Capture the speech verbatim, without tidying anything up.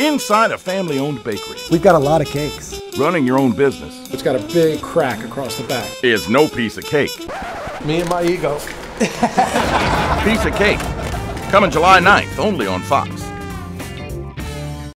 inside a family-owned bakery. We've got a lot of cakes. Running your own business. It's got a big crack across the back. Is no piece of cake. Me and my ego. Piece of Cake. Coming July ninth, only on Fox.